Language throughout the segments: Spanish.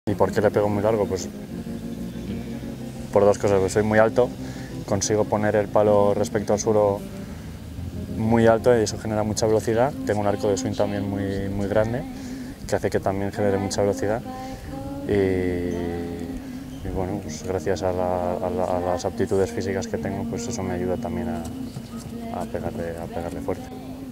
¿Y por qué le pego muy largo? Pues por dos cosas, pues soy muy alto, consigo poner el palo respecto al suelo muy alto y eso genera mucha velocidad. Tengo un arco de swing también muy grande, que hace que también genere mucha velocidad. Y bueno, pues gracias a las aptitudes físicas que tengo, pues eso me ayuda también a pegarle fuerte.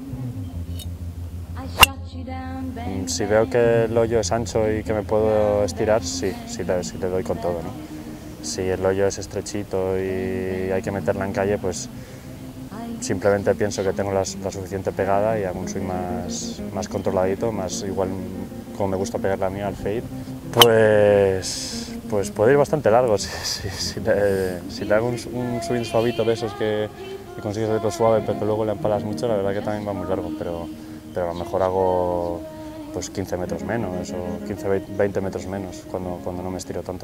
Si veo que el hoyo es ancho y que me puedo estirar, sí le doy con todo, ¿no? Si el hoyo es estrechito y hay que meterla en calle, pues simplemente pienso que tengo la suficiente pegada y hago un swing más controladito, más igual como me gusta pegar la mía al fade. Pues puede ir bastante largo. Si le hago un swing suavito de esos que consigues hacerlo suave pero que luego le empalas mucho, la verdad que también va muy largo, pero a lo mejor hago pues 15 metros menos o 15-20 metros menos cuando no me estiro tanto.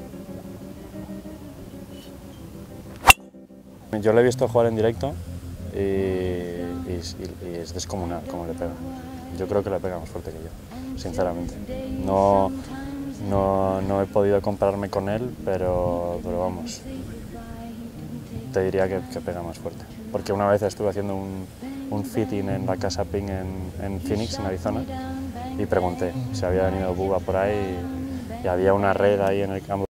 Yo le he visto jugar en directo y es descomunal cómo le pega. Yo creo que le pega más fuerte que yo, sinceramente. No he podido compararme con él, pero vamos, te diría que pega más fuerte. Porque una vez estuve haciendo un fitting en la casa Ping en Phoenix, en Arizona, y pregunté si había venido Bubba por ahí y había una red ahí en el campo.